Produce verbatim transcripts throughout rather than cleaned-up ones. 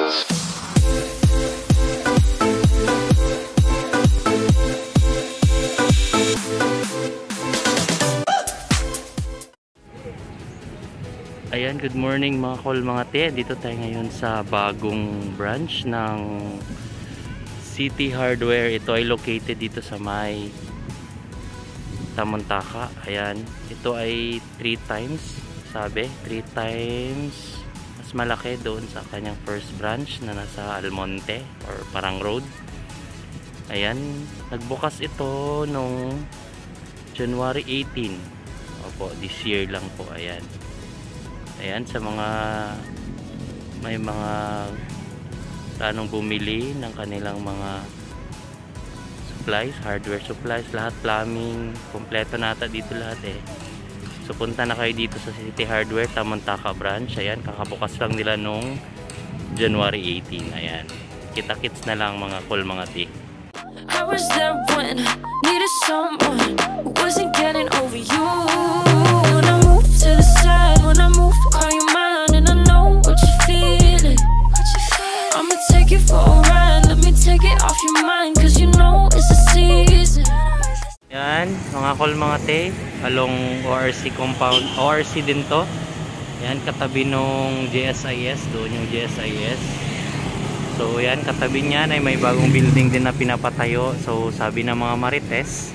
Ayan, good morning mga kol, mga te. Dito tayo ngayon sa bagong branch ng City Hardware. Ito ay located dito sa may Tamuntaka. Ayan, ito ay three times, sabi, three times mas malaki doon sa kanyang first branch na nasa Almonte or Parang Road. Ayan, nagbukas ito nung January eighteen. Opo, this year lang po. Ayan. Ayan, sa mga may mga planong bumili ng kanilang mga supplies, hardware supplies, lahat, plumbing, kompleto nata dito lahat eh. So punta na kayo dito sa City Hardware Tamuntaka branch. Ayan, kakabukas lang nila nung January eighteen. Ayan, kita-kits na lang mga kol, mga ti. I was there when I needed someone who wasn't getting over you. When I moved to the side, when I moved, call you mine, and I know what you're feeling. I'ma take you for a ride, let me take it off your mind, cause you know it's a season. Yan, mga kol, mga te, along O R C compound, O R C din to. Yan, katabi nung J S I S, doon yung J S I S. So yan, katabi niyan ay may bagong building din na pinapatayo. So sabi ng mga marites,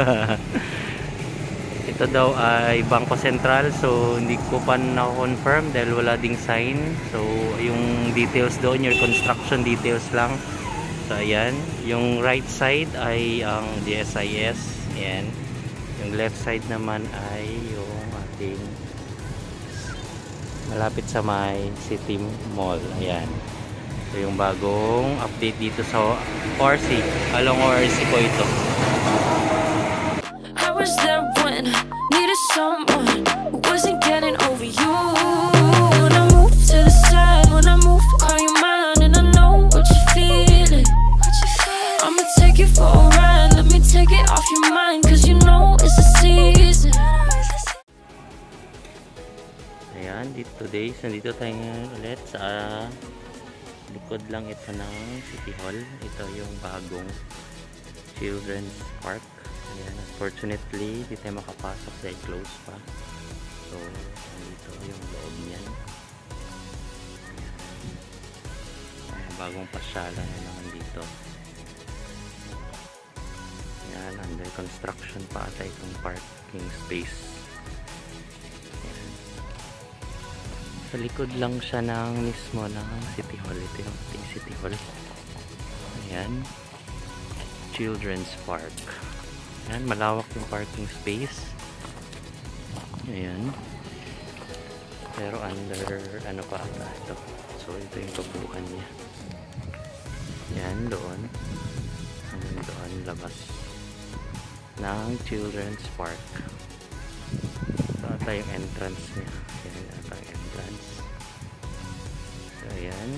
ito daw ay Bangko Sentral. So hindi ko pa na-confirm dahil wala ding sign. So yung details doon, your construction details lang. So ayan, yung right side ay ang J S I S. Ayan, yung left side naman ay yung ating malapit sa may City Mall. Ayan, so yung bagong update dito sa O R C, along O R C ko ito. I was there when I needed someone who wasn't getting over you. When I moved to the side, when I moved, call you mine, and I know what you're feeling. I'ma take you for a ride, let me take it off your mind, cause you know it's a season. Ayan, dito today, nandito tayo ngayon ulit sa likod lang ito ng City Hall. Ito yung bagong children's park. Ayan, unfortunately di tayo makapasok dahil close pa. So dito yung loob niyan. Ayan, bagong pasyalan na naman dito. Ayan, under construction pa ata itong parking space. Ayan, sa likod lang siya ng mismo ng City Hall. Ito yung City Hall. Ayan, children's park. Ayan, malawak yung parking space. Ayan, pero under ano pa ata ito. So ito yung kabuuan niya. Ayan, doon hanggang doon labas ng children's park. So ata yung entrance niya. Ayan ata yung entrance. So ayan,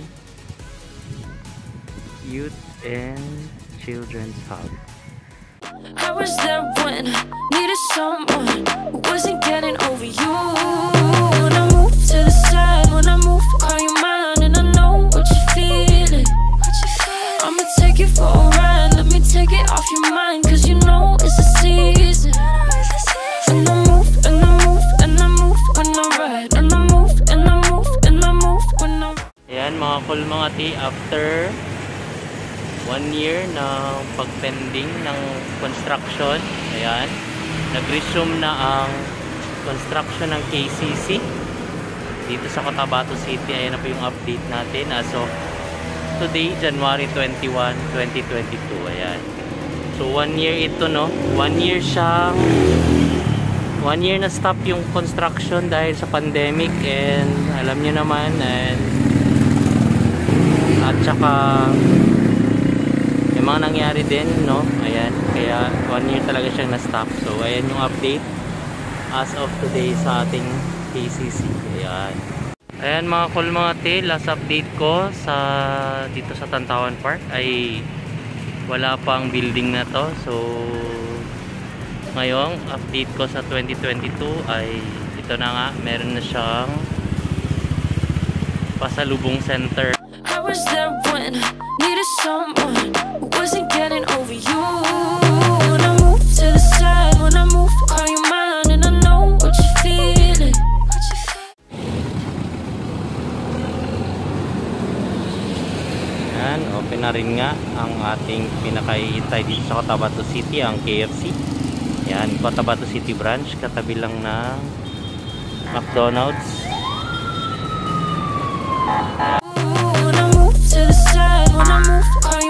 Youth and Children's Hub. I was there when I needed someone who wasn't getting over you. When I moved to the side, when I moved, call you mine, and I know what you're feeling. I'ma take you for a ride, let me take it off your mind, cause you know it's a season. And I move, and I move, and I move when I ride, and I move, and I move, and I move when I... Ayan mga kol, mga ti, after one year na pagpending ng construction, ayan, nag-resume na ang construction ng K C C dito sa Cotabato City. Ayan na po yung update natin as of today, January twenty-first, twenty twenty-two. Ayan, so one year ito, no, one year siyang one year na stop yung construction dahil sa pandemic, and alam nyo naman, and at saka yung mga nangyari din, no? Ayan, kaya one year talaga siyang na-stop. So ayan yung update as of today sa ating K C C. Ayan, ayan mga kol, mga te, last update ko sa dito sa Tantawan Park ay wala pang building na to. So ngayong update ko sa twenty twenty-two ay ito na nga, meron na siyang pasalubong center. was there when I needed someone who wasn't getting over you. When I move to the side, when I move, call you mine, and I know what you're feeling. What you feel. Yan, open na rin nga ang ating pinakaihintay dito sa Cotabato City, ang K F C. Yan, Cotabato City branch, katabi lang ng McDonald's. When I move to the side, when I move, call you